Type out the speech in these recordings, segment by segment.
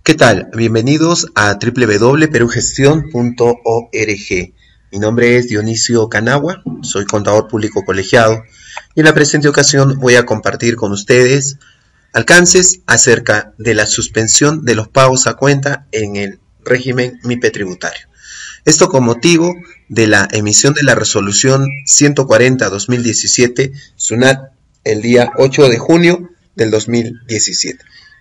¿Qué tal? Bienvenidos a www.perugestión.org. Mi nombre es Dionisio Canagua, soy contador público colegiado y en la presente ocasión voy a compartir con ustedes alcances acerca de la suspensión de los pagos a cuenta en el régimen MIPE tributario. Esto con motivo de la emisión de la resolución 140-2017 SUNAT el día 8 de junio del 2017.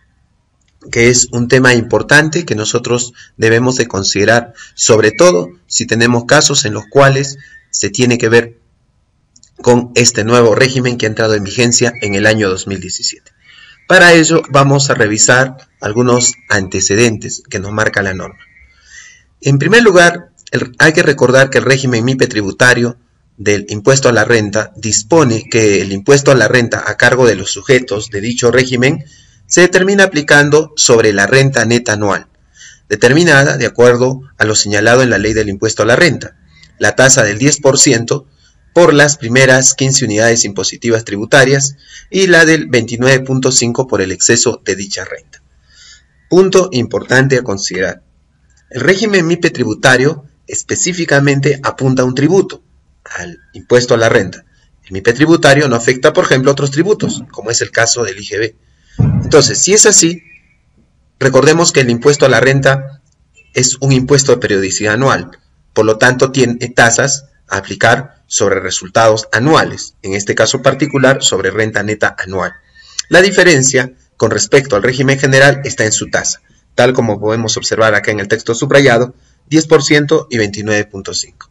Que es un tema importante que nosotros debemos de considerar, sobre todo si tenemos casos en los cuales se tiene que ver con este nuevo régimen que ha entrado en vigencia en el año 2017. Para ello vamos a revisar algunos antecedentes que nos marca la norma. En primer lugar, hay que recordar que el régimen MIPE tributario del impuesto a la renta dispone que el impuesto a la renta a cargo de los sujetos de dicho régimen se determina aplicando sobre la renta neta anual, determinada de acuerdo a lo señalado en la ley del impuesto a la renta, la tasa del 10% por las primeras 15 unidades impositivas tributarias y la del 29.5% por el exceso de dicha renta. Punto importante a considerar. El régimen MIPE tributario específicamente apunta a un tributo, al impuesto a la renta. El MIPE tributario no afecta, por ejemplo, a otros tributos, como es el caso del IGB. Entonces, si es así, recordemos que el impuesto a la renta es un impuesto de periodicidad anual, por lo tanto tiene tasas a aplicar sobre resultados anuales, en este caso particular sobre renta neta anual. La diferencia con respecto al régimen general está en su tasa, tal como podemos observar acá en el texto subrayado, 10% y 29.5%.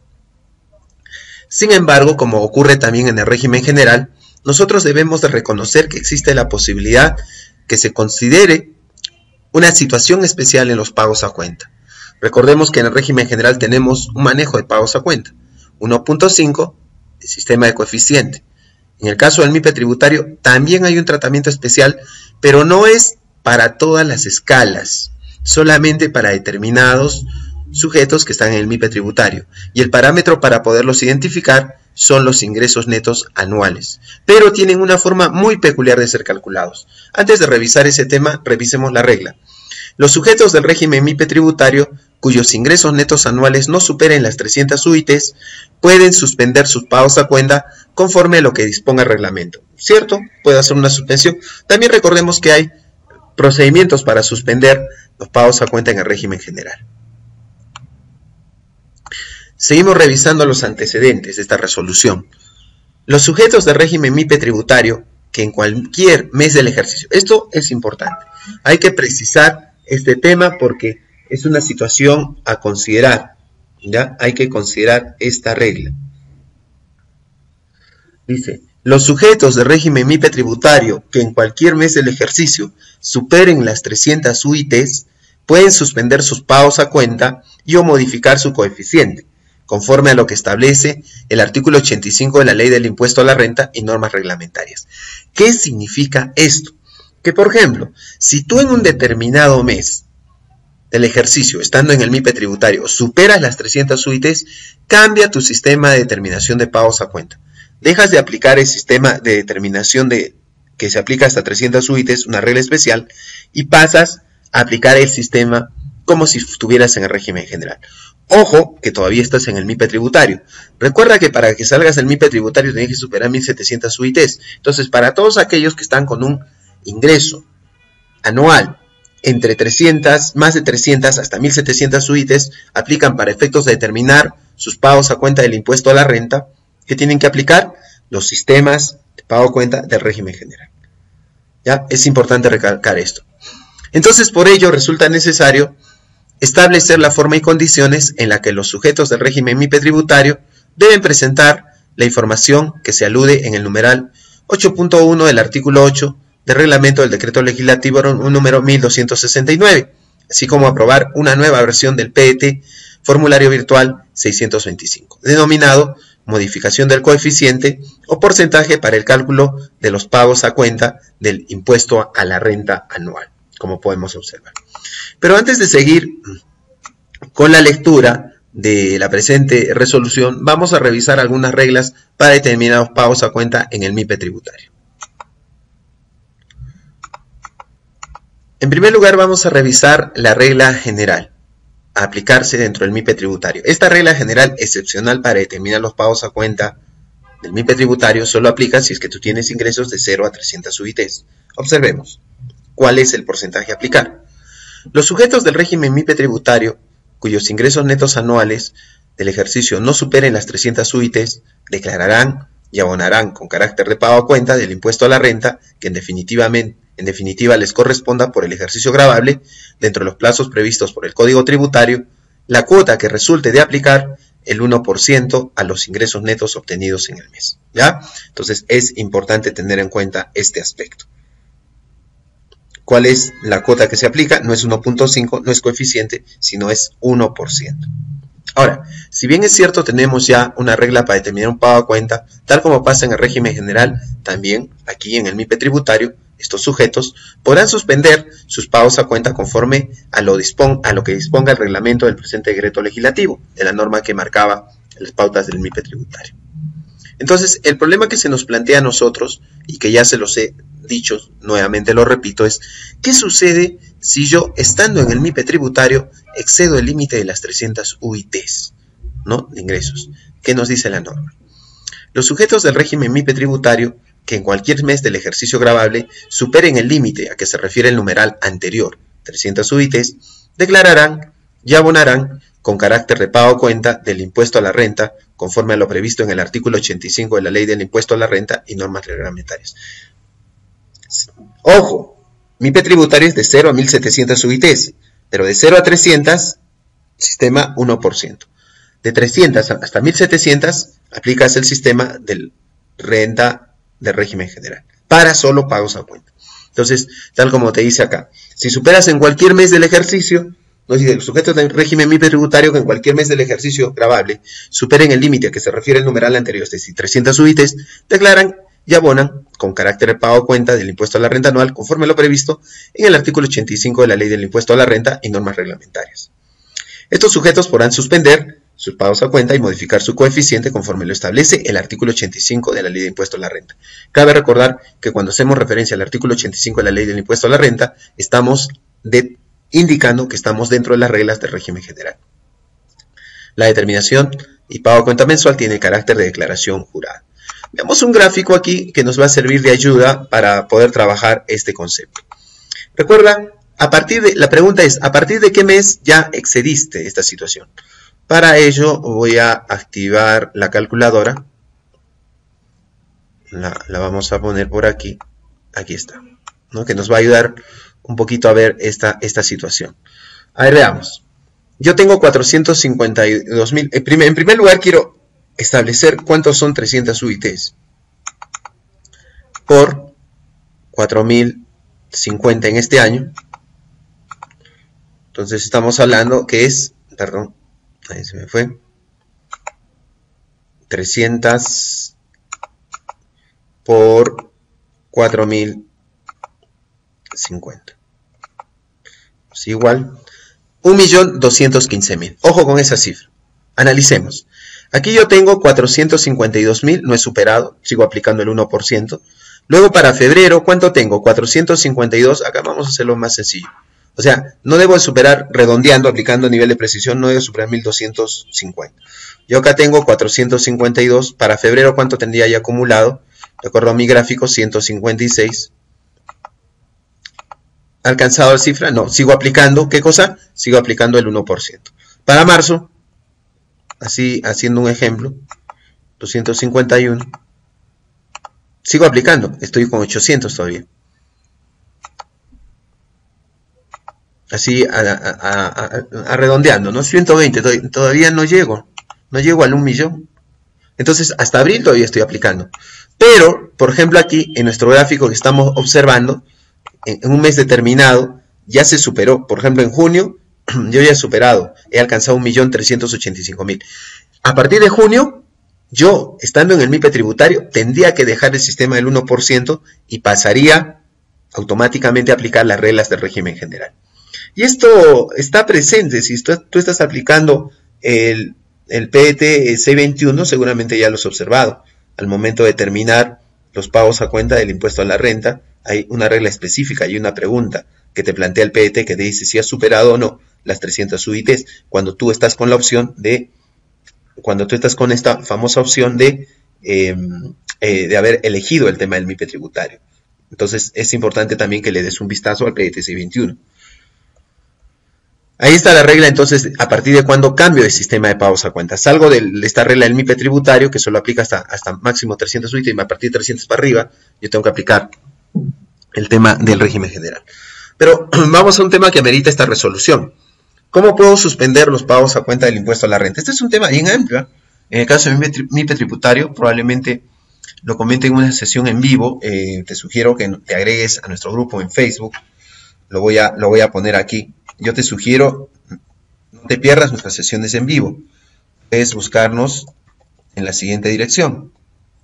Sin embargo, como ocurre también en el régimen general, nosotros debemos de reconocer que existe la posibilidad que se considere una situación especial en los pagos a cuenta. Recordemos que en el régimen general tenemos un manejo de pagos a cuenta, 1.5, el sistema de coeficiente. En el caso del MIPE tributario también hay un tratamiento especial, pero no es para todas las escalas, solamente para determinados sujetos que están en el MIPE tributario. Y el parámetro para poderlos identificar son los ingresos netos anuales, pero tienen una forma muy peculiar de ser calculados. Antes de revisar ese tema, revisemos la regla. Los sujetos del régimen MIPE tributario, cuyos ingresos netos anuales no superen las 300 UITs, pueden suspender sus pagos a cuenta conforme a lo que disponga el reglamento. ¿Cierto? Puede hacer una suspensión. También recordemos que hay procedimientos para suspender los pagos a cuenta en el régimen general. Seguimos revisando los antecedentes de esta resolución. Los sujetos del régimen MIPE tributario que en cualquier mes del ejercicio, esto es importante, hay que precisar este tema porque es una situación a considerar, ¿ya? Hay que considerar esta regla. Dice, los sujetos del régimen MIPE tributario que en cualquier mes del ejercicio superen las 300 UITs pueden suspender sus pagos a cuenta y o modificar su coeficiente, conforme a lo que establece el artículo 85 de la Ley del Impuesto a la Renta y normas reglamentarias. ¿Qué significa esto? Que, por ejemplo, si tú en un determinado mes del ejercicio, estando en el MIPE tributario, superas las 300 UITs, cambia tu sistema de determinación de pagos a cuenta. Dejas de aplicar el sistema de determinación que se aplica hasta 300 UITs, una regla especial, y pasas a aplicar el sistema como si estuvieras en el régimen general. Ojo, que todavía estás en el MIPE tributario. Recuerda que para que salgas del MIPE tributario tienes que superar 1.700 UITs. Entonces, para todos aquellos que están con un ingreso anual entre 300, más de 300 hasta 1.700 UITs, aplican para efectos de determinar sus pagos a cuenta del impuesto a la renta, que tienen que aplicar los sistemas de pago a cuenta del régimen general. ¿Ya? Es importante recalcar esto. Entonces, por ello, resulta necesario establecer la forma y condiciones en la que los sujetos del régimen MIPE tributario deben presentar la información que se alude en el numeral 8.1 del artículo 8 del reglamento del decreto legislativo número 1269, así como aprobar una nueva versión del PET, formulario virtual 625, denominado modificación del coeficiente o porcentaje para el cálculo de los pagos a cuenta del impuesto a la renta anual, como podemos observar. Pero antes de seguir con la lectura de la presente resolución, vamos a revisar algunas reglas para determinados pagos a cuenta en el MIPE tributario. En primer lugar vamos a revisar la regla general a aplicarse dentro del MIPE tributario. Esta regla general excepcional para determinar los pagos a cuenta del MIPE tributario solo aplica si es que tú tienes ingresos de 0 a 300 UITs. Observemos cuál es el porcentaje a aplicar. Los sujetos del régimen MIPE tributario cuyos ingresos netos anuales del ejercicio no superen las 300 UITs declararán y abonarán con carácter de pago a cuenta del impuesto a la renta que en definitiva les corresponda por el ejercicio gravable dentro de los plazos previstos por el Código Tributario la cuota que resulte de aplicar el 1% a los ingresos netos obtenidos en el mes. ¿Ya? Entonces es importante tener en cuenta este aspecto. ¿Cuál es la cuota que se aplica? No es 1.5, no es coeficiente, sino es 1%. Ahora, si bien es cierto tenemos ya una regla para determinar un pago a cuenta, tal como pasa en el régimen general, también aquí en el MIPE tributario, estos sujetos podrán suspender sus pagos a cuenta conforme a lo que disponga el reglamento del presente decreto legislativo, de la norma que marcaba las pautas del MIPE tributario. Entonces, el problema que se nos plantea a nosotros, y que ya se los he dicho, nuevamente lo repito, es ¿qué sucede si yo, estando en el MIPE tributario, excedo el límite de las 300 UITs, ¿no?, de ingresos? ¿Qué nos dice la norma? Los sujetos del régimen MIPE tributario que en cualquier mes del ejercicio gravable superen el límite a que se refiere el numeral anterior, 300 UITs, declararán y abonarán con carácter de pago a cuenta del impuesto a la renta, conforme a lo previsto en el artículo 85 de la Ley del Impuesto a la Renta y normas reglamentarias. Ojo, MIPE tributario es de 0 a 1.700 UITs, pero de 0 a 300, sistema 1%. De 300 hasta 1.700, aplicas el sistema de renta del régimen general, para solo pagos a cuenta. Entonces, tal como te dice acá, si superas en cualquier mes del ejercicio, nos dice el sujeto del régimen MIPE tributario que en cualquier mes del ejercicio gravable superen el límite a que se refiere el numeral anterior, es decir, 300 UITs, declaran y abonan con carácter de pago a cuenta del impuesto a la renta anual conforme a lo previsto en el artículo 85 de la Ley del Impuesto a la Renta y normas reglamentarias. Estos sujetos podrán suspender sus pagos a cuenta y modificar su coeficiente conforme lo establece el artículo 85 de la Ley de Impuesto a la Renta. Cabe recordar que cuando hacemos referencia al artículo 85 de la Ley del Impuesto a la Renta, estamos indicando que estamos dentro de las reglas del régimen general. La determinación y pago a cuenta mensual tiene carácter de declaración jurada. Veamos un gráfico aquí que nos va a servir de ayuda para poder trabajar este concepto. Recuerda, la pregunta es, ¿a partir de qué mes ya excediste esta situación? Para ello voy a activar la calculadora. La vamos a poner por aquí. Aquí está, ¿no?, que nos va a ayudar un poquito a ver esta situación. A ver, veamos. Yo tengo 452.000. En primer lugar quiero establecer cuántos son 300 UITs por 4.050 en este año. Entonces estamos hablando que es, perdón, ahí se me fue, 300 por 4.050. Es igual 1.215.000. Ojo con esa cifra. Analicemos. Aquí yo tengo 452.000, no he superado, sigo aplicando el 1%. Luego para febrero, ¿cuánto tengo? 452, acá vamos a hacerlo más sencillo. O sea, no debo de superar, redondeando, aplicando nivel de precisión, no debo superar 1.250. Yo acá tengo 452, para febrero, ¿cuánto tendría ya acumulado? De acuerdo a mi gráfico, 156. ¿Alcanzado la cifra? No, sigo aplicando, ¿qué cosa? Sigo aplicando el 1%. Para marzo, así haciendo un ejemplo, 251. Sigo aplicando, estoy con 800 todavía. Así redondeando, ¿no? 120, todavía no llego al 1.000.000. Entonces, hasta abril todavía estoy aplicando. Pero, por ejemplo, aquí en nuestro gráfico que estamos observando, en un mes determinado ya se superó. Por ejemplo, en junio yo ya he superado, he alcanzado 1.385.000. A partir de junio, yo, estando en el MIPE tributario, tendría que dejar el sistema del 1% y pasaría automáticamente a aplicar las reglas del régimen general. Y esto está presente, si tú estás aplicando el PET C21, seguramente ya lo has observado. Al momento de determinar los pagos a cuenta del impuesto a la renta, hay una regla específica y una pregunta. que te plantea el PET, que te dice si has superado o no las 300 UITs, cuando tú estás con la opción de, cuando tú estás con esta famosa opción de haber elegido el tema del MIPE tributario. Entonces es importante también que le des un vistazo al PET 621. Ahí está la regla, entonces, a partir de cuándo cambio de sistema de pagos a cuenta. Salgo de esta regla del MIPE tributario, que solo aplica hasta máximo 300 UIT, y a partir de 300 para arriba, yo tengo que aplicar el tema del régimen general. Pero vamos a un tema que amerita esta resolución. ¿Cómo puedo suspender los pagos a cuenta del impuesto a la renta? Este es un tema bien amplio. En el caso del MIPE tributario, probablemente lo comente en una sesión en vivo. Te sugiero que te agregues a nuestro grupo en Facebook. Lo voy a poner aquí. Yo te sugiero, no te pierdas nuestras sesiones en vivo. Puedes buscarnos en la siguiente dirección.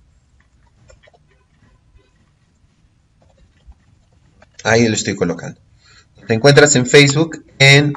Ahí lo estoy colocando. Te encuentras en Facebook en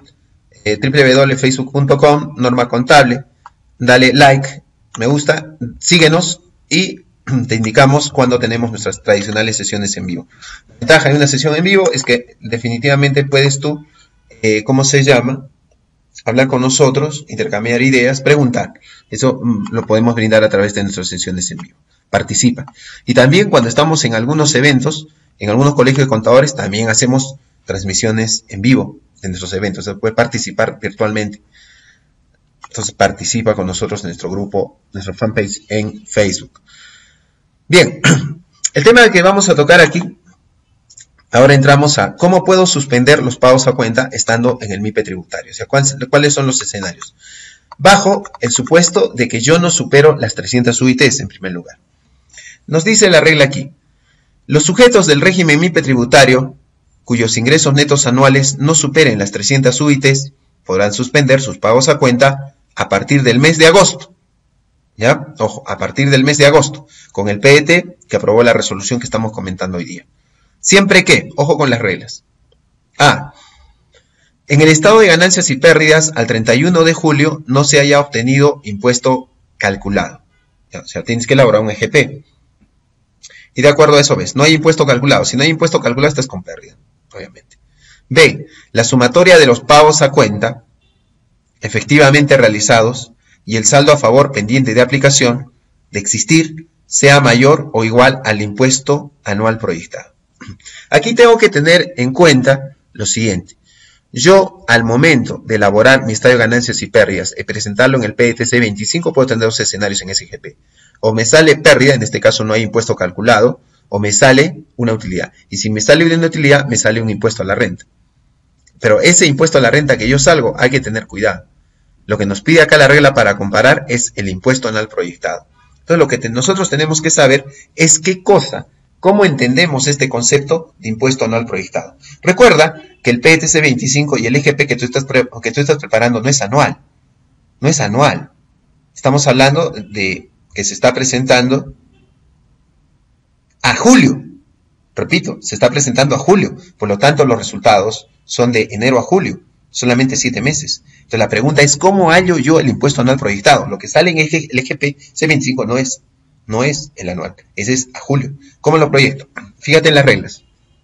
www.facebook.com, Norma Contable. Dale like, me gusta, síguenos y te indicamos cuando tenemos nuestras tradicionales sesiones en vivo. La ventaja de una sesión en vivo es que definitivamente puedes tú, ¿cómo se llama? Hablar con nosotros, intercambiar ideas, preguntar. Eso lo podemos brindar a través de nuestras sesiones en vivo. Participa. Y también cuando estamos en algunos eventos, en algunos colegios de contadores, también hacemos transmisiones en vivo de nuestros eventos. Se puede participar virtualmente. Entonces participa con nosotros en nuestro grupo, nuestro fanpage en Facebook. Bien, el tema que vamos a tocar aquí, ahora entramos a cómo puedo suspender los pagos a cuenta estando en el MIPE tributario. O sea, ¿cuáles son los escenarios? Bajo el supuesto de que yo no supero las 300 UITs en primer lugar. Nos dice la regla aquí. Los sujetos del régimen MIPE tributario, cuyos ingresos netos anuales no superen las 300 UITs, podrán suspender sus pagos a cuenta a partir del mes de agosto. ¿Ya? Ojo, a partir del mes de agosto, con el PET que aprobó la resolución que estamos comentando hoy día. Siempre que, ojo con las reglas. A. En el estado de ganancias y pérdidas al 31 de julio no se haya obtenido impuesto calculado. O sea, tienes que elaborar un EGP. Y de acuerdo a eso ves, no hay impuesto calculado. Si no hay impuesto calculado, estás con pérdida, obviamente. B. La sumatoria de los pagos a cuenta efectivamente realizados y el saldo a favor pendiente de aplicación de existir sea mayor o igual al impuesto anual proyectado. Aquí tengo que tener en cuenta lo siguiente. Yo, al momento de elaborar mi estado de ganancias y pérdidas y presentarlo en el PET 25, puedo tener dos escenarios en SGP. O me sale pérdida, en este caso no hay impuesto calculado, o me sale una utilidad. Y si me sale una utilidad, me sale un impuesto a la renta. Pero ese impuesto a la renta que yo salgo, hay que tener cuidado. Lo que nos pide acá la regla para comparar es el impuesto anual proyectado. Entonces lo que nosotros tenemos que saber es qué cosa, cómo entendemos este concepto de impuesto anual proyectado. Recuerda que el PET 25 y el EGP que tú estás preparando no es anual. No es anual. Estamos hablando de que se está presentando a julio. Repito, se está presentando a julio. Por lo tanto, los resultados son de enero a julio. Solamente 7 meses. Entonces la pregunta es, ¿cómo hallo yo el impuesto anual proyectado? Lo que sale en el EGP C25 no es el anual. Ese es a julio. ¿Cómo lo proyecto? Fíjate en las reglas.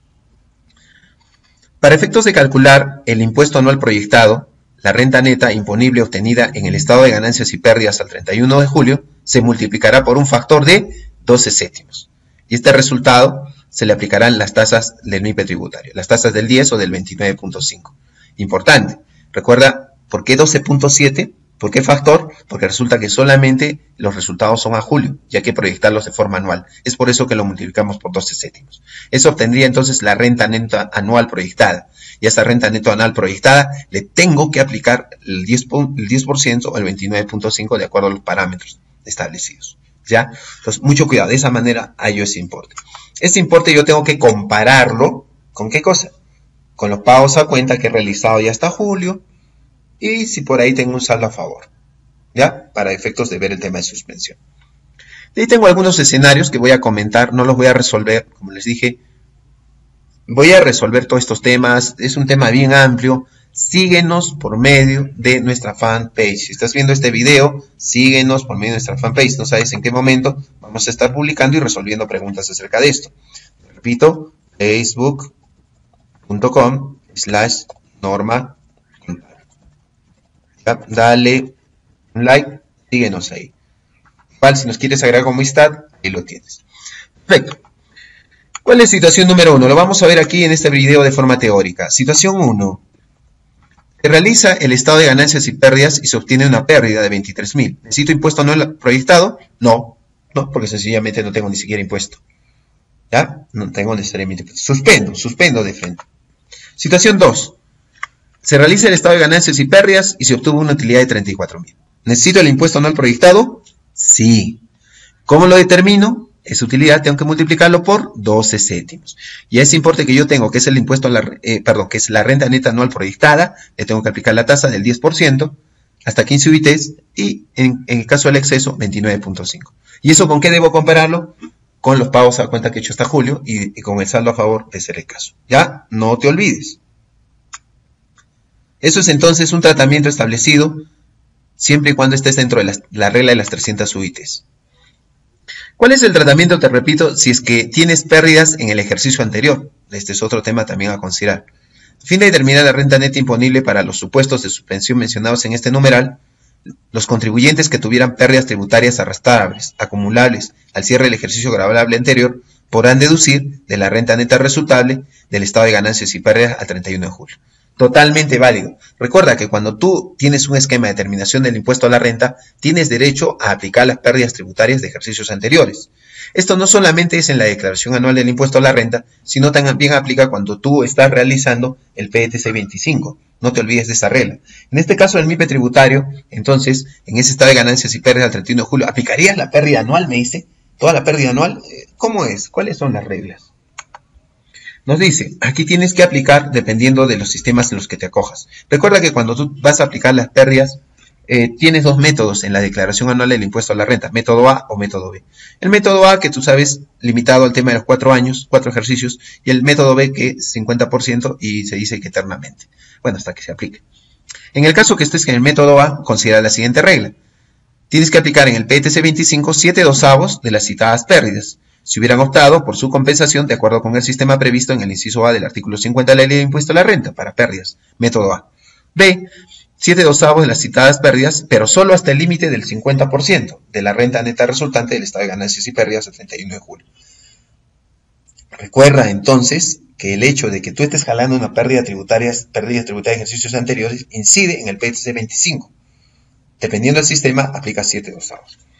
Para efectos de calcular el impuesto anual proyectado, la renta neta imponible obtenida en el estado de ganancias y pérdidas al 31 de julio se multiplicará por un factor de 12 séptimos. Y este resultado se le aplicarán las tasas del MIPE tributario, las tasas del 10 o del 29.5. Importante, recuerda, ¿por qué 12.7? ¿Por qué factor? Porque resulta que solamente los resultados son a julio, y hay que proyectarlos de forma anual. Es por eso que lo multiplicamos por 12 séptimos. Eso obtendría entonces la renta neta anual proyectada. Y a esa renta neta anual proyectada le tengo que aplicar el 10% o el 29.5 de acuerdo a los parámetros establecidos. ¿Ya? Entonces, mucho cuidado. De esa manera hallo ese importe. Ese importe yo tengo que compararlo ¿con qué cosa? Con los pagos a cuenta que he realizado ya hasta julio y si por ahí tengo un saldo a favor, ¿ya? Para efectos de ver el tema de suspensión. De ahí tengo algunos escenarios que voy a comentar, no los voy a resolver, como les dije, voy a resolver todos estos temas, es un tema bien amplio, síguenos por medio de nuestra fanpage. Si estás viendo este video, síguenos por medio de nuestra fanpage, no sabes en qué momento vamos a estar publicando y resolviendo preguntas acerca de esto. Repito, facebook.com /norma contable. ¿Ya? Dale un like, síguenos ahí. Igual, si nos quieres agregar como amistad, ahí lo tienes. Perfecto. ¿Cuál es situación número 1? Lo vamos a ver aquí en este video de forma teórica. Situación 1. Se realiza el estado de ganancias y pérdidas y se obtiene una pérdida de 23.000. ¿Necesito impuesto anual proyectado? No, porque sencillamente no tengo ni siquiera impuesto. ¿Ya? No tengo necesariamente impuesto. Suspendo de frente. Situación 2. Se realiza el estado de ganancias y pérdidas y se obtuvo una utilidad de 34.000. ¿Necesito el impuesto anual proyectado? Sí. ¿Cómo lo determino? Esa utilidad tengo que multiplicarlo por 12 céntimos. Y a ese importe que yo tengo, que es el impuesto a que es la renta neta anual proyectada, le tengo que aplicar la tasa del 10% hasta 15 UITs y en el caso del exceso 29.5. ¿Y eso con qué debo compararlo? Con los pagos a cuenta que he hecho hasta julio y con el saldo a favor de ser el caso. ¿Ya? No te olvides. Eso es entonces un tratamiento establecido siempre y cuando estés dentro de la regla de las 300 UITs. ¿Cuál es el tratamiento? Te repito, si es que tienes pérdidas en el ejercicio anterior. Este es otro tema también a considerar. A fin de determinar la renta neta imponible para los supuestos de suspensión mencionados en este numeral, los contribuyentes que tuvieran pérdidas tributarias arrastrables, acumulables al cierre del ejercicio gravable anterior, podrán deducir de la renta neta resultable del estado de ganancias y pérdidas al 31 de julio. Totalmente válido. Recuerda que cuando tú tienes un esquema de determinación del impuesto a la renta, tienes derecho a aplicar las pérdidas tributarias de ejercicios anteriores. Esto no solamente es en la declaración anual del impuesto a la renta, sino también aplica cuando tú estás realizando el PTC 25. No te olvides de esa regla. En este caso, el MIPE tributario, entonces, en ese estado de ganancias y pérdidas al 31 de julio, ¿aplicarías la pérdida anual, me dice? ¿Toda la pérdida anual? ¿Cómo es? ¿Cuáles son las reglas? Nos dice, aquí tienes que aplicar dependiendo de los sistemas en los que te acojas. Recuerda que cuando tú vas a aplicar las pérdidas, tienes dos métodos en la declaración anual del impuesto a la renta, método A o método B. El método A, que tú sabes, limitado al tema de los 4 años, 4 ejercicios, y el método B, que es 50% y se dice que eternamente. Bueno, hasta que se aplique. En el caso que estés en el método A, considera la siguiente regla. Tienes que aplicar en el PTC 25 7/12 de las citadas pérdidas, si hubieran optado por su compensación de acuerdo con el sistema previsto en el inciso A del artículo 50 de la Ley de Impuesto a la Renta para pérdidas, método A. B, 7/12 de las citadas pérdidas, pero solo hasta el límite del 50% de la renta neta resultante del estado de ganancias y pérdidas el 31 de julio. Recuerda entonces que el hecho de que tú estés jalando una pérdida tributaria de ejercicios anteriores incide en el PTC 25. Dependiendo del sistema, aplica 7/12.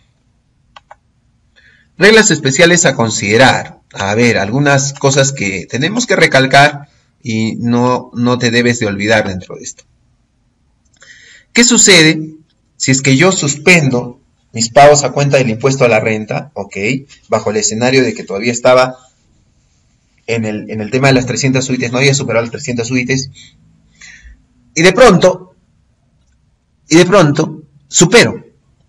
Reglas especiales a considerar. A ver, algunas cosas que tenemos que recalcar y no te debes de olvidar dentro de esto. ¿Qué sucede si es que yo suspendo mis pagos a cuenta del impuesto a la renta? Ok, bajo el escenario de que todavía estaba en el tema de las 300 UITs, no había superado las 300 UITs, y de pronto supero.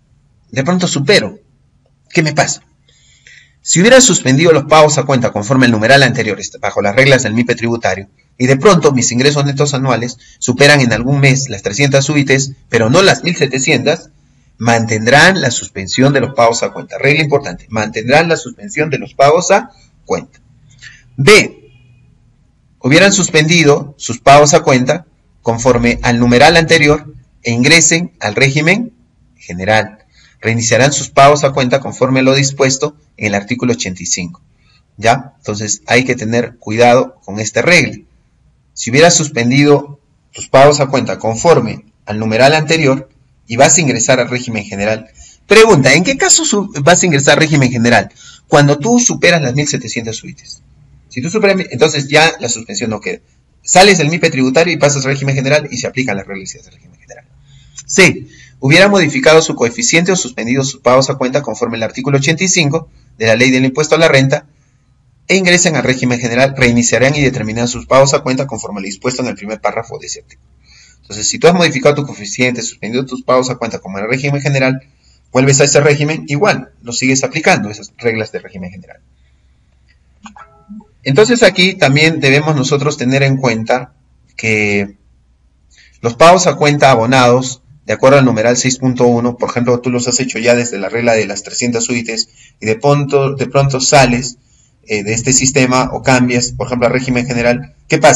¿Qué me pasa? Si hubiera suspendido los pagos a cuenta conforme el numeral anterior, bajo las reglas del MIPE tributario, y de pronto mis ingresos netos anuales superan en algún mes las 300 UITs, pero no las 1.700, mantendrán la suspensión de los pagos a cuenta. Regla importante, mantendrán la suspensión de los pagos a cuenta. B, hubieran suspendido sus pagos a cuenta conforme al numeral anterior e ingresen al régimen general. Reiniciarán sus pagos a cuenta conforme lo dispuesto en el artículo 85. ¿Ya? Entonces hay que tener cuidado con esta regla. Si hubieras suspendido tus pagos a cuenta conforme al numeral anterior y vas a ingresar al régimen general. Pregunta, ¿en qué caso vas a ingresar al régimen general? Cuando tú superas las 1.700 UITs. Si tú superas, entonces ya la suspensión no queda. Sales del MIPE tributario y pasas al régimen general y se aplican las reglas del régimen general. C. Hubiera modificado su coeficiente o suspendido sus pagos a cuenta conforme al artículo 85 de la Ley del Impuesto a la Renta e ingresen al régimen general, reiniciarán y determinarán sus pagos a cuenta conforme lo dispuesto en el primer párrafo de ese artículo. Entonces, si tú has modificado tu coeficiente, suspendido tus pagos a cuenta como en el régimen general, vuelves a ese régimen, igual, lo sigues aplicando, esas reglas del régimen general. Entonces aquí también debemos nosotros tener en cuenta que los pagos a cuenta abonados, de acuerdo al numeral 6.1, por ejemplo, tú los has hecho ya desde la regla de las 300 UITs y de pronto sales de este sistema o cambias, por ejemplo, al régimen general. ¿Qué pasa?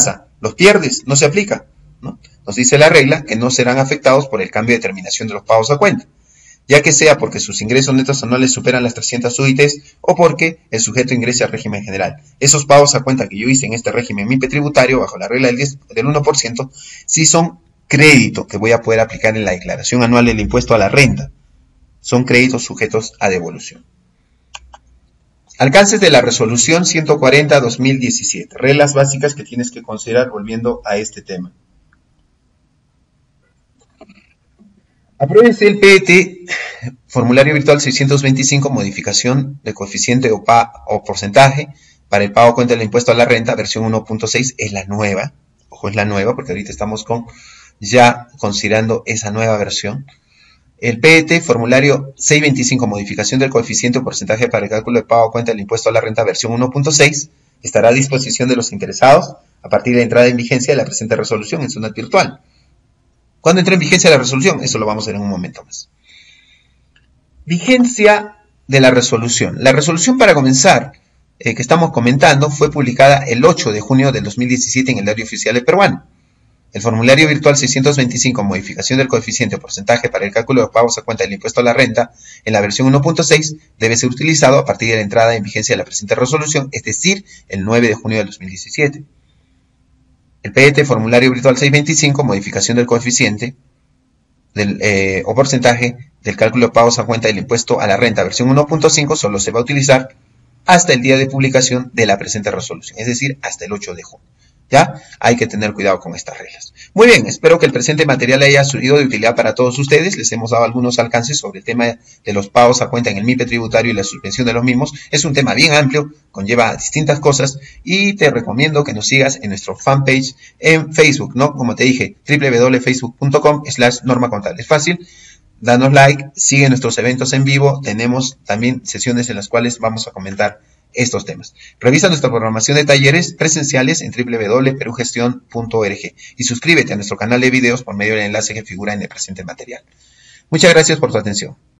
los pierdes, no se aplica, ¿no? Nos dice la regla que no serán afectados por el cambio de terminación de los pagos a cuenta, ya que sea porque sus ingresos netos anuales superan las 300 UITs o porque el sujeto ingrese al régimen general. Esos pagos a cuenta que yo hice en este régimen MIPE tributario, bajo la regla del 1%, sí son crédito que voy a poder aplicar en la declaración anual del impuesto a la renta. Son créditos sujetos a devolución. Alcances de la resolución 140/2017. Reglas básicas que tienes que considerar volviendo a este tema. Apruébese el PET, formulario virtual 625, modificación de coeficiente o porcentaje para el pago a cuenta del impuesto a la renta, versión 1.6, es la nueva. Ojo, es la nueva, porque ahorita estamos ya considerando esa nueva versión. El PET, formulario 625, modificación del coeficiente o porcentaje para el cálculo de pago a cuenta del impuesto a la renta, versión 1.6, estará a disposición de los interesados a partir de la entrada en vigencia de la presente resolución en SUNAT virtual. ¿Cuándo entra en vigencia la resolución? Eso lo vamos a ver en un momento más. Vigencia de la resolución. La resolución, para comenzar, que estamos comentando, fue publicada el 8 de junio del 2017 en el Diario Oficial del Peruano. El formulario virtual 625, modificación del coeficiente o porcentaje para el cálculo de pagos a cuenta del impuesto a la renta, en la versión 1.6, debe ser utilizado a partir de la entrada en vigencia de la presente resolución, es decir, el 9 de junio del 2017. El PET, formulario virtual 625, modificación del coeficiente o porcentaje del cálculo de pagos a cuenta del impuesto a la renta, versión 1.5, solo se va a utilizar hasta el día de publicación de la presente resolución, es decir, hasta el 8 de junio. ¿Ya? Hay que tener cuidado con estas reglas. Muy bien, espero que el presente material haya sido de utilidad para todos ustedes. Les hemos dado algunos alcances sobre el tema de los pagos a cuenta en el MIPE tributario y la suspensión de los mismos. Es un tema bien amplio, conlleva distintas cosas y te recomiendo que nos sigas en nuestro fanpage en Facebook, ¿no? Como te dije, www.facebook.com/normacontable. Es fácil. Danos like, sigue nuestros eventos en vivo. Tenemos también sesiones en las cuales vamos a comentar estos temas. Revisa nuestra programación de talleres presenciales en www.perugestion.org y suscríbete a nuestro canal de videos por medio del enlace que figura en el presente material. Muchas gracias por tu atención.